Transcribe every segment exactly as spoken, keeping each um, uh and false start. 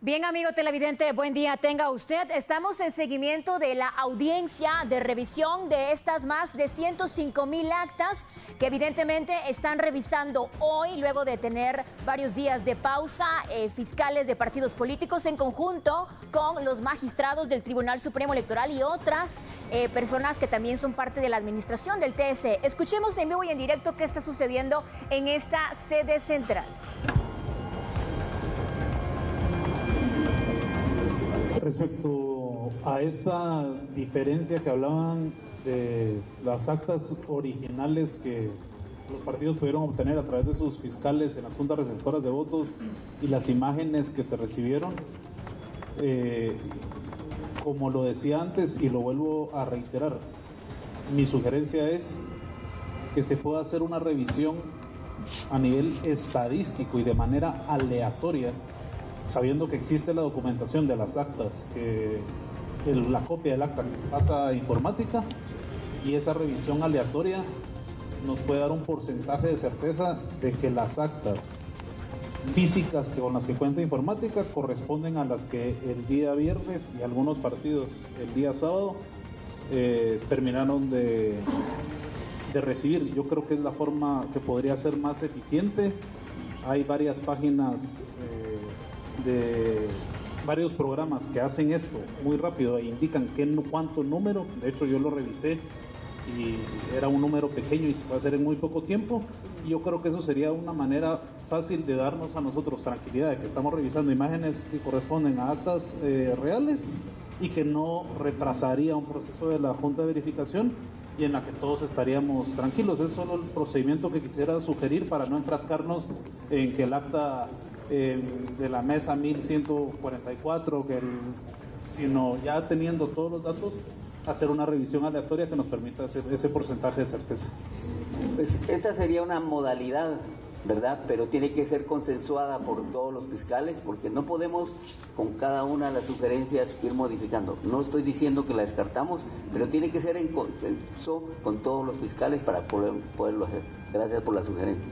Bien, amigo televidente, buen día tenga usted. Estamos en seguimiento de la audiencia de revisión de estas más de ciento cinco mil actas que evidentemente están revisando hoy, luego de tener varios días de pausa, eh, fiscales de partidos políticos en conjunto con los magistrados del Tribunal Supremo Electoral y otras eh, personas que también son parte de la administración del T S E. Escuchemos en vivo y en directo qué está sucediendo en esta sede central. Respecto a esta diferencia que hablaban de las actas originales que los partidos pudieron obtener a través de sus fiscales en las juntas receptoras de votos y las imágenes que se recibieron, eh, como lo decía antes y lo vuelvo a reiterar, mi sugerencia es que se pueda hacer una revisión a nivel estadístico y de manera aleatoria, sabiendo que existe la documentación de las actas, que el, la copia del acta pasa a informática, y esa revisión aleatoria nos puede dar un porcentaje de certeza de que las actas físicas que con las que cuenta informática corresponden a las que el día viernes y algunos partidos el día sábado eh, terminaron de, de recibir. Yo creo que es la forma que podría ser más eficiente. Hay varias páginas eh, de varios programas que hacen esto muy rápido e indican qué, cuánto número. De hecho, yo lo revisé y era un número pequeño y se puede hacer en muy poco tiempo, y yo creo que eso sería una manera fácil de darnos a nosotros tranquilidad de que estamos revisando imágenes que corresponden a actas eh, reales y que no retrasaría un proceso de la Junta de Verificación y en la que todos estaríamos tranquilos. Es solo el procedimiento que quisiera sugerir para no enfrascarnos en que el acta Eh, de la mesa mil ciento cuarenta y cuatro, que el, sino ya teniendo todos los datos, hacer una revisión aleatoria que nos permita hacer ese porcentaje de certeza. Pues esta sería una modalidad, ¿verdad? Pero tiene que ser consensuada por todos los fiscales, porque no podemos con cada una de las sugerencias ir modificando. No estoy diciendo que la descartamos, pero tiene que ser en consenso con todos los fiscales para poder, poderlo hacer. Gracias por la sugerencia.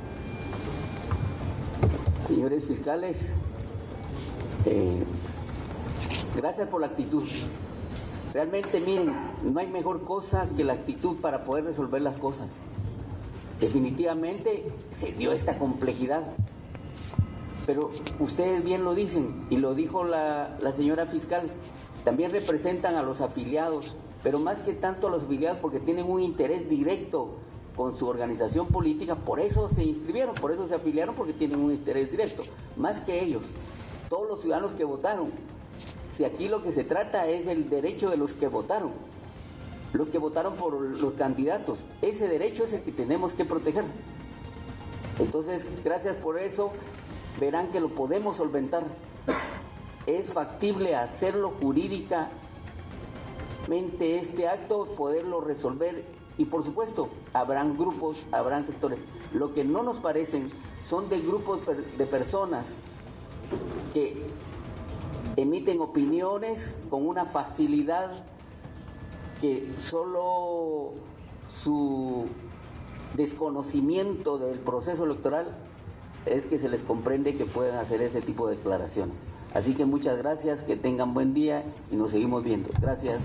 Señores fiscales, eh, gracias por la actitud. Realmente, miren, no hay mejor cosa que la actitud para poder resolver las cosas. Definitivamente se dio esta complejidad, pero ustedes bien lo dicen, y lo dijo la, la señora fiscal, también representan a los afiliados, pero más que tanto a los afiliados porque tienen un interés directo con su organización política, por eso se inscribieron, por eso se afiliaron, porque tienen un interés directo, más que ellos, todos los ciudadanos que votaron. Si aquí lo que se trata es el derecho de los que votaron, los que votaron por los candidatos, ese derecho es el que tenemos que proteger. Entonces, gracias por eso, verán que lo podemos solventar. Es factible hacerlo jurídicamente este acto, poderlo resolver. Y por supuesto, habrán grupos, habrán sectores. Lo que no nos parecen son de grupos de personas que emiten opiniones con una facilidad que solo su desconocimiento del proceso electoral es que se les comprende que puedan hacer ese tipo de declaraciones. Así que muchas gracias, que tengan buen día y nos seguimos viendo. Gracias.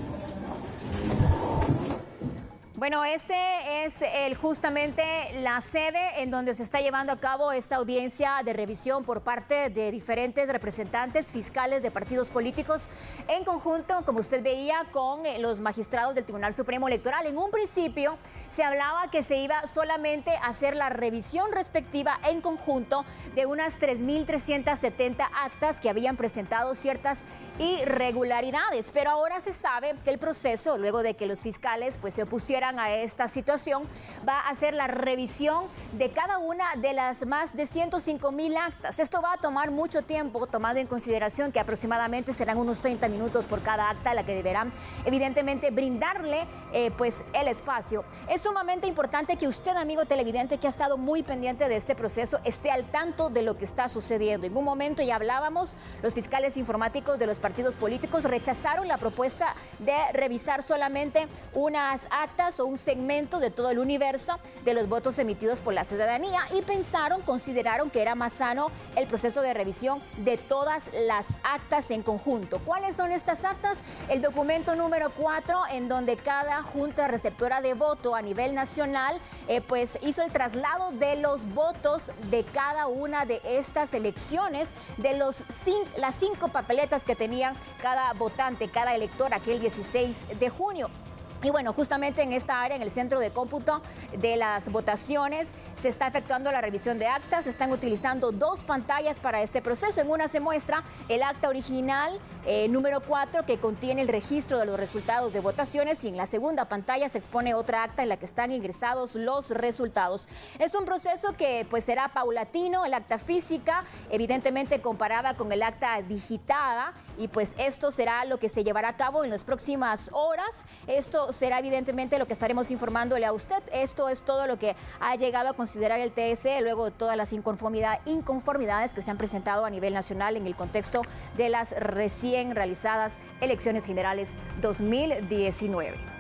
Bueno, este es el, justamente la sede en donde se está llevando a cabo esta audiencia de revisión por parte de diferentes representantes fiscales de partidos políticos en conjunto, como usted veía, con los magistrados del Tribunal Supremo Electoral. En un principio se hablaba que se iba solamente a hacer la revisión respectiva en conjunto de unas tres mil trescientas setenta actas que habían presentado ciertas irregularidades, pero ahora se sabe que el proceso, luego de que los fiscales pues se opusieran a esta situación, va a hacer la revisión de cada una de las más de ciento cinco mil actas. Esto va a tomar mucho tiempo, tomado en consideración que aproximadamente serán unos treinta minutos por cada acta, a la que deberán evidentemente brindarle eh, pues el espacio. Es sumamente importante que usted, amigo televidente, que ha estado muy pendiente de este proceso, esté al tanto de lo que está sucediendo. En un momento ya hablábamos, los fiscales informáticos de los partidos políticos rechazaron la propuesta de revisar solamente unas actas pantallas o un segmento de todo el universo de los votos emitidos por la ciudadanía y pensaron, consideraron que era más sano el proceso de revisión de todas las actas en conjunto. ¿Cuáles son estas actas? El documento número cuatro, en donde cada junta receptora de voto a nivel nacional eh, pues hizo el traslado de los votos de cada una de estas elecciones, de los cinco, las cinco papeletas que tenían cada votante, cada elector aquel dieciséis de junio. Y bueno, justamente en esta área, en el centro de cómputo de las votaciones, se está efectuando la revisión de actas. Se están utilizando dos pantallas para este proceso. En una se muestra el acta original eh, número cuatro, que contiene el registro de los resultados de votaciones, y en la segunda pantalla se expone otra acta en la que están ingresados los resultados. Es un proceso que pues será paulatino, el acta física, evidentemente comparada con el acta digitada, y pues esto será lo que se llevará a cabo en las próximas horas. Esto será evidentemente lo que estaremos informándole a usted. Esto es todo lo que ha llegado a considerar el T S E luego de todas las inconformidad, inconformidades que se han presentado a nivel nacional en el contexto de las recién realizadas elecciones generales dos mil diecinueve.